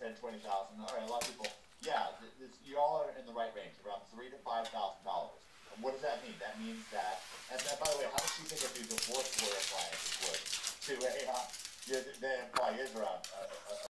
$20,000. All right, a lot of people. Yeah, you all are in the right range, around $3,000 to $5,000. And what does that mean? That means that. And by the way, how much do you think a new divorce lawyer client is worth to a the employee is around